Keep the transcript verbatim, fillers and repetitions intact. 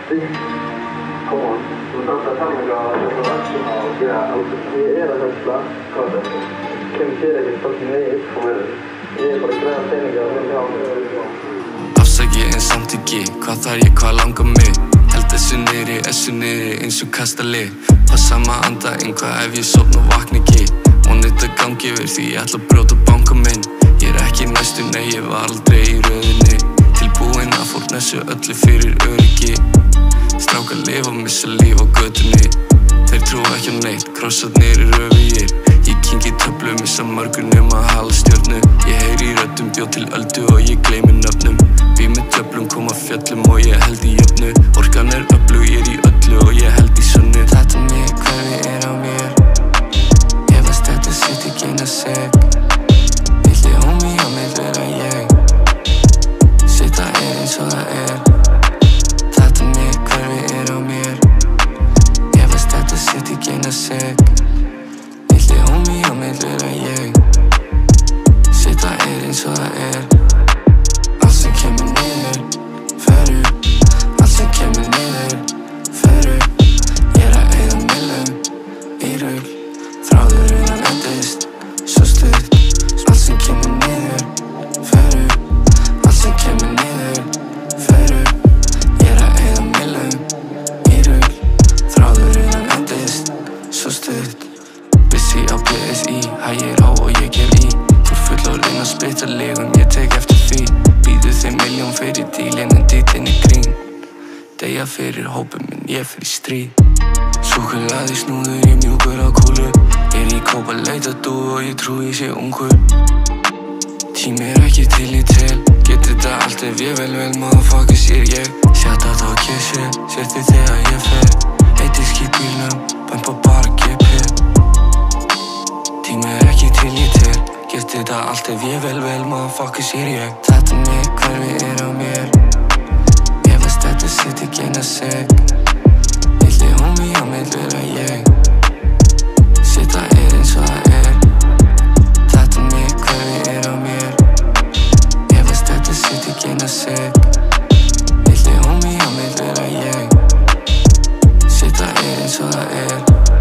Come on, þú þarft að tala mig að þetta var svona og gera ákveð. Ég er að höfla. Hvað er þetta? Kemur þér ekkert fucking vegið. Hvað er þetta? Ég er bara að græða peninga og myndi á mig. Afsaki en samt ekki, hvað þarf ég, hvað langar mig? Held þessu niðri, essu niðri eins og kastali. Passa maður anda einhvað ef ég sofna og vakna ekki. Vonið þetta gangi yfir því ég ætla að brjóta banka minn. Ég er ekki næstu, nei ég var aldrei í röðinni. Tilbúinn að fórnæssu öllu fyrir öryggi. Strákar lifa, missa líf á götunni. Þeir trúa ekki á neitt, krossarnir eru öfugir. Ég kyngi töflu, missa mörgur nema halastjörnu. Ég heyri í röddum, bjóð til öldu og ég gleymi nöfnum. Bý með töflum, koma fjöllum og ég held í jöfnu. Orkan er öflug, ég er í öllu og ég held í sönnu. Þetta mig, hverfi er á mér. Ég veist þetta sitt ekki eina seg. Villi homie á mig vera ég. Sitta er eins og það er. Þetta mig, hverfi er á mér. Ég veist þetta sitt ekki eina seg. Villi homie á mig vera ég. Sitta er eins og það er. Allt sem kemur niður, fer upp. Allt sem kemur niður, fer upp. Ég er að eyða millum í rugl. Þráðurinn endist svo stutt. Allt sem kemur niður, fer upp. Allt sem kemur niður, fer upp. Ég er að eyða millum í rugl. Þráðurinn endist svo stutt. Vissi á P S I, hægir á og ég gef í. Þú er fullorðinn að splitta legum, ég tek eftir því. Býðu þeim miljón fyrir dílinn en dýtinn er grín. Deyja fyrir hópum minn, ég fyrir stríð. Súkkulaði snúður, ég mjúkur á kúlu. Ég er í kópa leita dúu og ég trú ég sé ungur. Tími er ekki til í tel. Get þetta allt ef ég vel vel, motherfucker sér ég. Shoutout á Kissi, sér þið þegar ég fer. Eitt disk í bílnum, bæmpa bara G P. Tími er ekki til í tel. Get þetta allt ef ég vel vel, motherfucker sér ég. Þetta mig, hverfi er á mér. Ég veist þetta sitt ekki eina seg. Villi homie á mig vera ég. Sitta er eins og það er. Þetta mig, hverfi er á mér. Ég veist þetta sitt ekki eina seg. Villi homie á mig vera ég. Sitta er eins og það er.